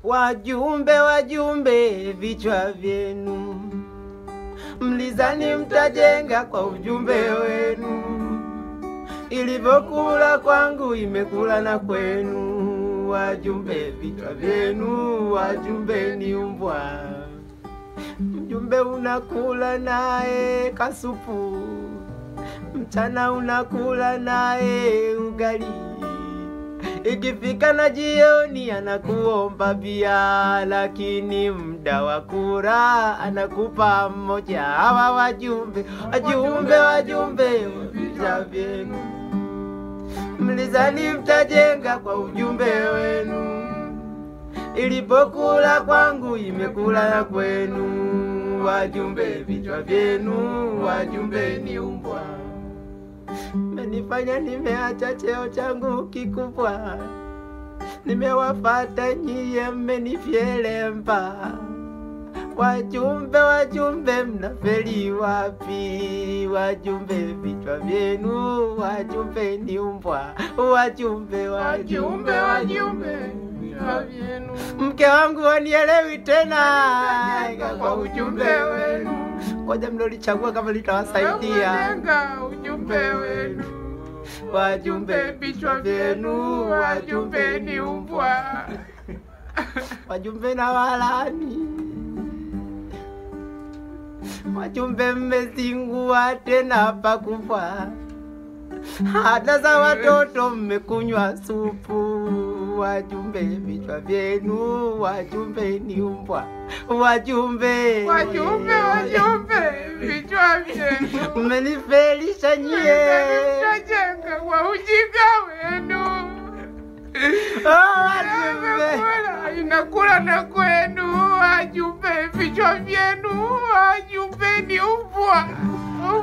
Wajumbe, wajumbe, vichwa vyenu, mlizani mtajenga kwa ujumbe wenu. Ilivyokula kwangu imekula na kwenu. Wajumbe, vichwa vyenu, wajumbe ni umbwa. Mjumbe unakula nae kasupu, mchana unakula nae ugali. Ikifika na jioni anakuomba bia, lakini muda wa kula anakupa mmoja. Hawa wajumbe, wajumbe, wajumbe, vichwa vyenu, mlizani mtajenga kwa ujumbe wenu. Ilipokula kwangu imekula na kwenu. Wajumbe, vichwa vyenu, wajumbe ni umbwa. Menifanya nimeacha cheo changu kikubwa, nimewafata nyie mmenifyelemba. Wajumbe, wajumbe, mnafeli wapi? Wajumbe, vichwa vyenu, wajumbe ni umbwa. Wajumbe, wajumbe, wajumbe, vichwa vyenu. Mke wangu wanielewi tena kwa ujumbe wenu. Ngoja mlolichagua kama litawasaidia. Ujumbe wenu. Wajumbe, vichwa vyenu, wajumbe ni umbwa. Wajumbe na walani. Wajumbe mmezingua tena pakubwa. Hata za watoto mmekunywa supu. Wajumbe, vichwa vyenu, wajumbe ni umbwa. Wajumbe, wajumbe, wajumbe, vichwa vyenu, mmenifelisha nyie. Mtajenga kwa ujinga wenu. Wajumbe, inakula na kwenu. Wajumbe, vichwa vyenu, wajumbe ni umbwa.